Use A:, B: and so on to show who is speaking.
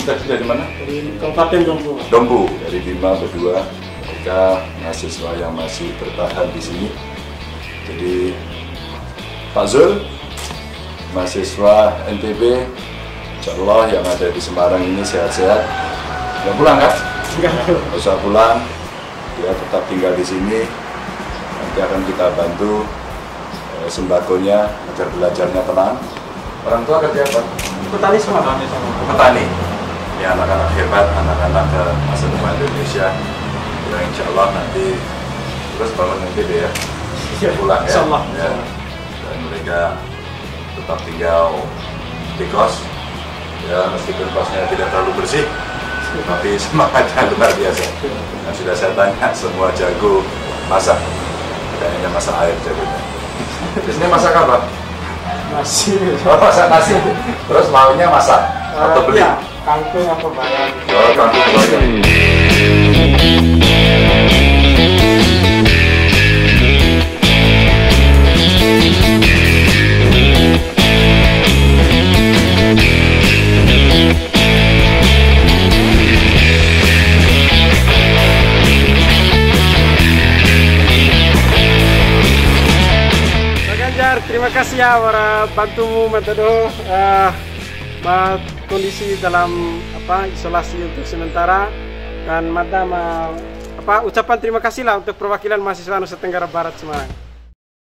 A: tadi dari mana?
B: Dari Kabupaten Dompu.
A: Dompu, dari Bima berdua. Mereka mahasiswa yang masih bertahan di sini. Jadi Pak Zul, mahasiswa NTB, insya Allah yang ada di Semarang ini sehat-sehat. Nggak pulang kan? Nggak usah pulang, dia tetap tinggal di sini. Nanti akan kita bantu sembakonya agar belajarnya tenang. Orang tua kerja apa?
B: Petani semua.
A: Petani. Ya, anak-anak hebat, anak-anak masa depan Indonesia. Ya, insya Allah nanti terus bangun NTB ya. Pulang ya.
B: Insya Allah.
A: Ya. Dan mereka tetap tinggal di kos. Ya, meskipun kosnya tidak terlalu bersih, tapi semangatnya luar biasa. Yang sudah saya tanya, semua jago masak. Kayaknya masak air jagonya. Biasanya masak apa?
B: Nasi.
A: Oh, masak nasi. Terus maunya masak atau beli?
B: Ya, kangkung apa barang.
A: Oh, kangkung banyak.
B: Terima kasih ya para bantumu Matodo, kondisi dalam isolasi untuk sementara, dan Madam ucapan terima kasih lah untuk perwakilan mahasiswa Nusa Tenggara Barat Semarang.